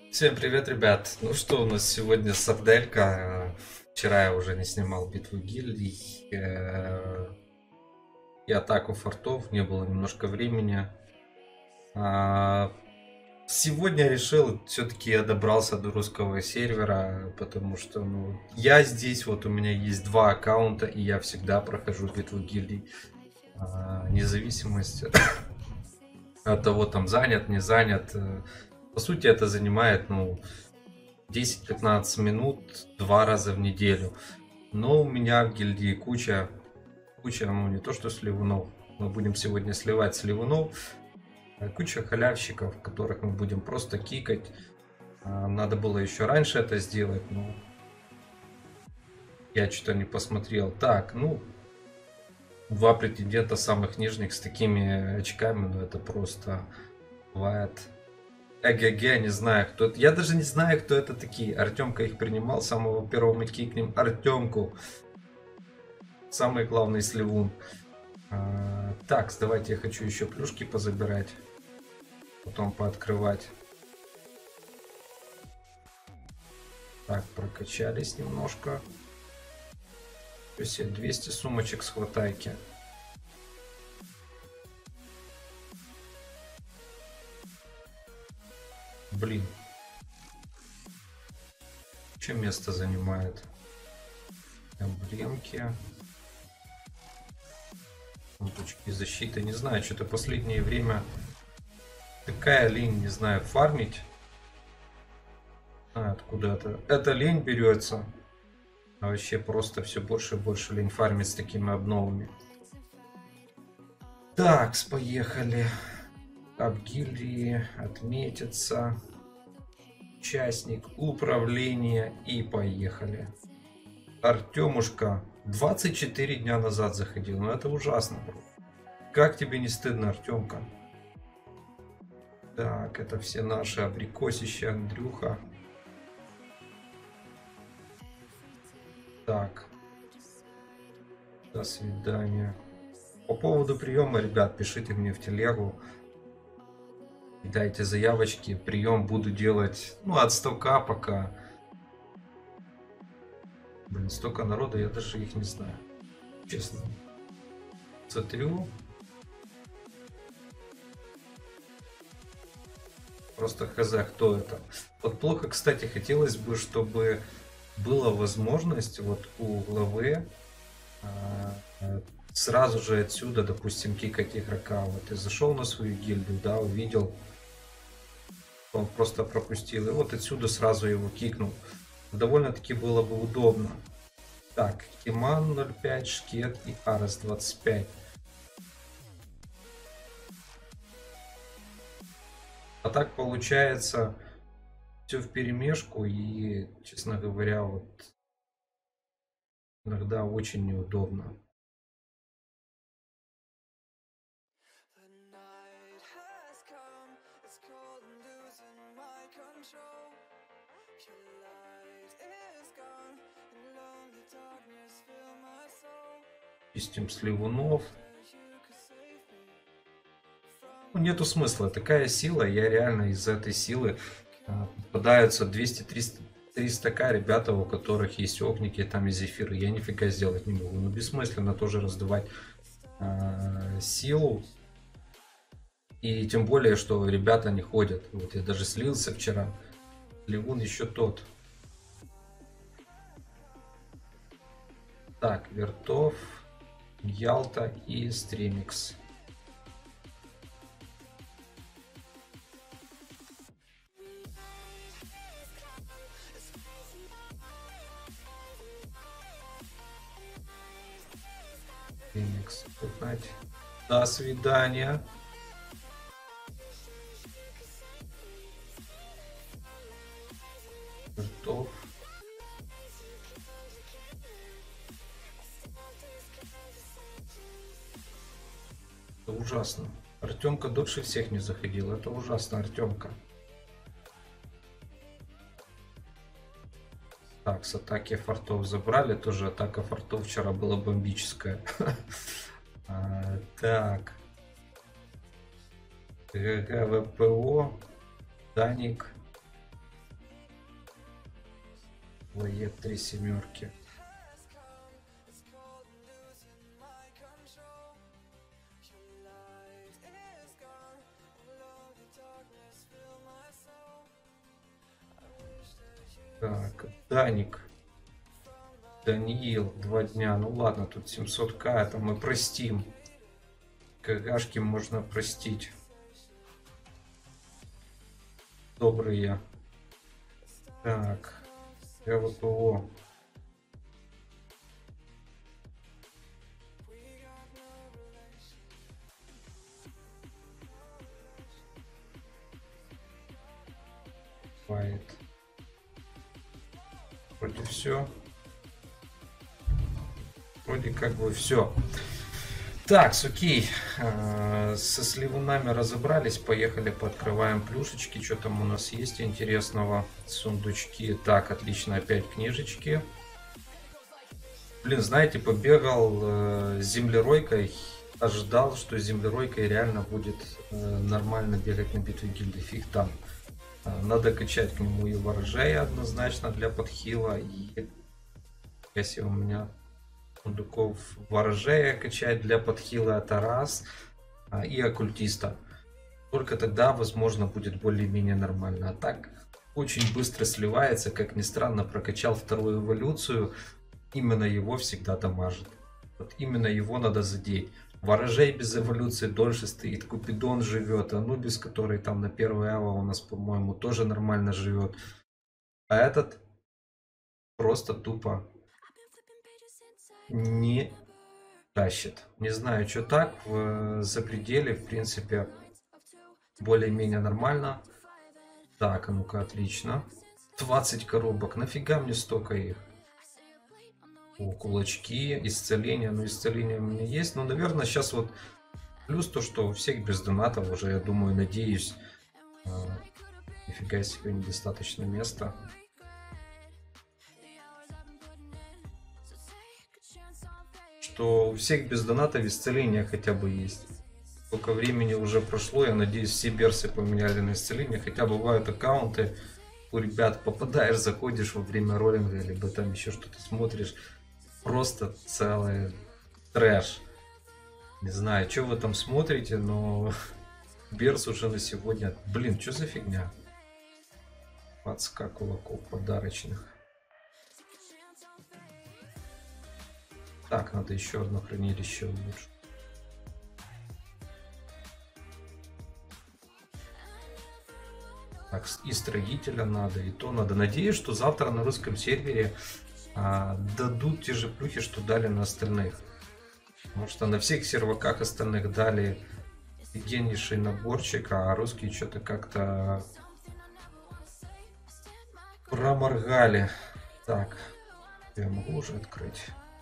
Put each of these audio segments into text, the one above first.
Всем привет, ребят! Ну что, у нас сегодня сарделька. Вчера я уже не снимал битву гильдий и атаку фортов, не было немножко времени. А, Сегодня решил, все-таки я добрался до русского сервера, потому что я здесь, вот у меня есть два аккаунта, и я всегда прохожу битву гильдий. Независимость от того, там занят, не занят. По сути, это занимает, 10-15 минут 2 раза в неделю. Но у меня в гильдии куча, не то что сливунов. Мы будем сегодня сливать сливунов. Куча халявщиков, которых мы будем просто кикать. Надо было еще раньше это сделать, но я что-то не посмотрел. Так, два претендента самых нижних с такими очками, это просто бывает. ЭГГ, не знаю, кто это. Я даже не знаю, кто это такие. Артемка их принимал, самого первого мы кикнем Артемку. Самый главный сливун. Так, давайте я хочу еще плюшки позабирать. Потом пооткрывать. Так, прокачались немножко. То есть 200 сумочек с хватайки. Блин. Что место занимает? Эмблемки. Точки защиты. Не знаю, что-то последнее время такая лень, не знаю, фармить. Откуда это? Эта лень берется. А вообще просто все больше и больше лень фармить с такими обновами. Так, поехали. Об гильдии отметиться. Участник управления и поехали. Артемушка 24 дня назад заходил. Ну это ужасно, бро. Как тебе не стыдно, Артемка? Так, это все наши абрикосища, Андрюха. Так. До свидания. По поводу приема, ребят, пишите мне в телегу. Дайте заявочки. Прием буду делать, от 100к пока. Блин, столько народа, я даже их не знаю. Честно. Смотрю. Просто хз, кто это. Вот плохо, кстати, хотелось бы, чтобы была возможность вот у главы сразу же отсюда, допустим, кикать игрока. Вот ты зашел на свою гильдию, да, увидел, он просто пропустил, и вот отсюда сразу его кикнул. Довольно-таки было бы удобно. Так, Киман 0.5, Шкет и Арес 25. А так получается все в перемешку, и, честно говоря, вот иногда очень неудобно. Чистим сливунов. Нету смысла. Такая сила, я реально из этой силы попадаются 200-300к ребята, у которых есть огники там и зефиры. Я нифига сделать не могу. Ну бессмысленно тоже раздавать силу. И тем более, что ребята не ходят. Вот я даже слился вчера. Ливун еще тот. Так, Вертов, Ялта и Стремикс. Стремикс. До свидания. Вертов. Это ужасно. Артемка дольше всех не заходил. Это ужасно, Артемка. Так, с атаки фортов забрали. Тоже атака фортов вчера была бомбическая. Так. ГГ ВПО. Даник. Твои 3 семерки. Так, Даник. Даниил, 2 дня. Ну ладно, тут 700к, это мы простим. КГшки можно простить. Добрые. Так, ЛПО. Бывает. Вроде все. Вроде как бы все. Так, окей. Со сливунами разобрались. Поехали, пооткрываем плюшечки. Что там у нас есть интересного? Сундучки. Так, отлично. Опять книжечки. Блин, знаете, побегал землеройкой. Ожидал, что землеройкой реально будет нормально бегать на битве гильдии. Фиг там. Надо качать к нему и ворожея однозначно для подхила. И если у меня сундуков ворожея качать для подхила, это раз. И оккультиста. Только тогда, возможно, будет более-менее нормально. А так, очень быстро сливается. Как ни странно, прокачал вторую эволюцию. Именно его всегда дамажит. Вот именно его надо задеть. Ворожей без эволюции дольше стоит. Купидон живет. Анубис, который там на первой эво у нас, по-моему, тоже нормально живет. А этот просто тупо не тащит. Не знаю, что так. В запределе, в принципе, более-менее нормально. Так, а ну-ка, отлично. 20 коробок. Нафига мне столько их? О, кулачки, исцеление. Ну, исцеление у меня есть. Но, наверное, сейчас вот плюс то, что у всех без донатов уже, я думаю, надеюсь. Нифига себе, недостаточно места. Что у всех без донатов исцеление хотя бы есть. Сколько времени уже прошло, я надеюсь, все берсы поменяли на исцеление. Хотя бывают аккаунты у ребят, попадаешь, заходишь во время роллинга, либо там еще что-то смотришь. Просто целый трэш. Не знаю, что вы там смотрите, но берс уже на сегодня... Блин, что за фигня? 20к кулаков подарочных. Так, надо еще одно хранилище улучшить. Так, и строителя надо, и то надо. Надеюсь, что завтра на русском сервере дадут те же плюхи, что дали на остальных. Потому что на всех серваках остальных дали офигеннейший наборчик, а русские что-то как-то проморгали. Так, я могу уже открыть.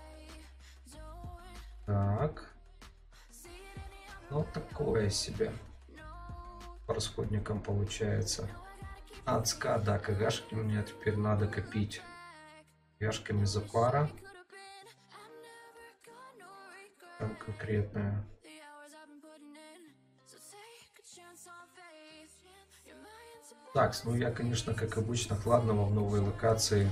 Так. Ну, такое себе. По расходникам получается. Адска, да, КГшки мне теперь надо копить. КГшками за пара. Там конкретная. Так, ну я, конечно, как обычно, хладного в новой локации.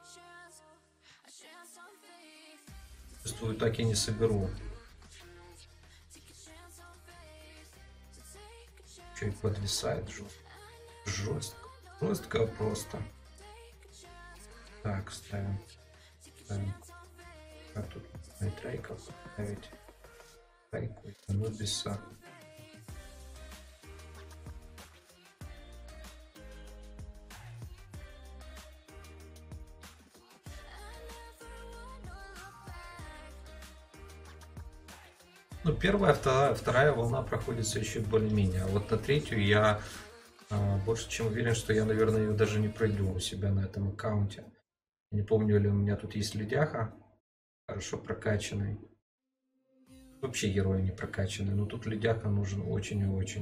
Чувствую, так и не соберу. Что и подвисает жестко. Жестко просто. Так, ставим. А тут трейков ставить. Трейку, Анубиса. Ну, первая, вторая волна проходится еще более-менее. А вот на третью я больше чем уверен, что я, наверное, ее даже не пройду у себя на этом аккаунте. Не помню, ли у меня тут есть ледяха, хорошо прокачанный. Вообще герои не прокачанный, но тут ледяха нужен очень и очень.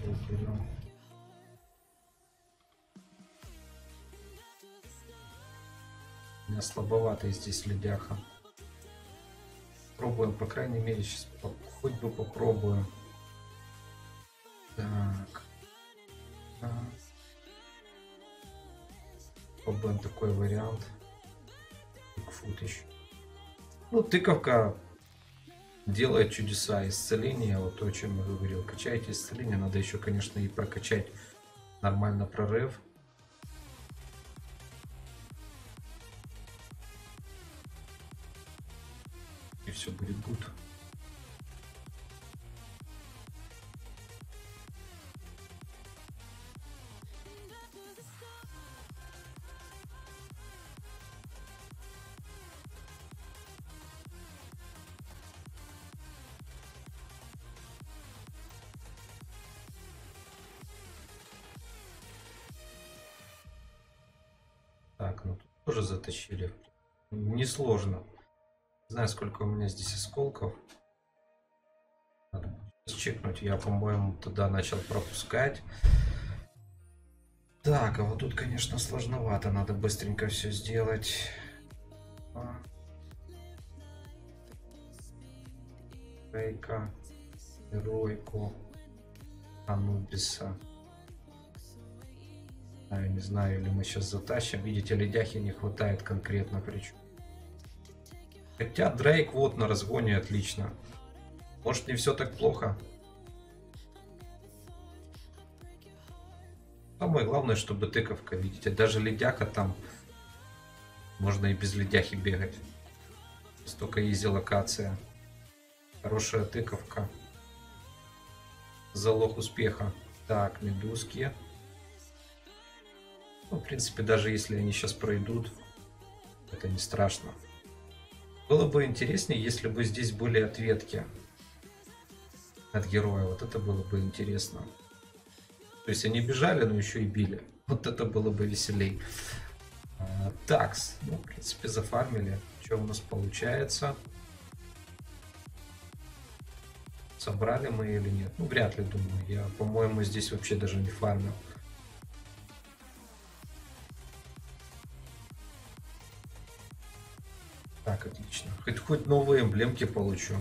Вот берем. У меня слабоватый здесь ледяха. Пробуем, по крайней мере, сейчас хоть бы попробуем. Так. Попробуем такой вариант. Бигфут еще. Ну, тыковка делает чудеса. Исцеление, вот то, о чем я говорил. Качайте исцеление. Надо еще, конечно, и прокачать нормально прорыв. И все будет гуд. Так, ну тут тоже затащили. Несложно. Не знаю, сколько у меня здесь осколков. Надо чекнуть. Я, по-моему, тогда начал пропускать. Так, а вот тут, конечно, сложновато. Надо быстренько все сделать. Рейка. Геройку. Анубиса. Я не знаю, или мы сейчас затащим. Видите, ледяхи не хватает конкретно причем. Хотя Дрейк вот на разгоне отлично. Может, не все так плохо. Самое главное, чтобы тыковка, видите, даже ледяха там можно и без ледяхи бегать. Столько изи локация. Хорошая тыковка. Залог успеха. Так, медузки. Ну, в принципе, даже если они сейчас пройдут, это не страшно. Было бы интереснее, если бы здесь были ответки от героя. Вот это было бы интересно. То есть они бежали, но еще и били. Вот это было бы веселей. Такс. Ну, в принципе, зафармили. Что у нас получается? Собрали мы или нет? Ну, вряд ли, думаю. Я, по-моему, здесь вообще даже не фармил. Так, отлично. Хоть новые эмблемки получу.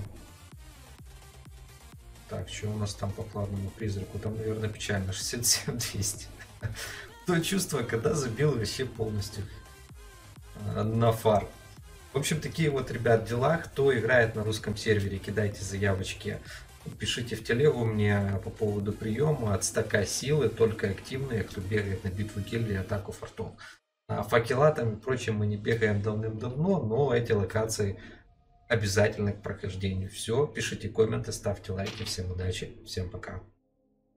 Так, что у нас там по плавному призраку? Там, наверное, печально. 67-200. То чувство, когда забил вообще полностью на фар. В общем, такие вот, ребят, дела. Кто играет на русском сервере, кидайте заявочки. Пишите в телегу мне по поводу приема от стака силы, только активные, кто бегает на битву гильдии, атаку фортов. А факела там и прочим мы не бегаем давным-давно, но эти локации обязательно к прохождению. Все, пишите комменты, ставьте лайки. Всем удачи, всем пока.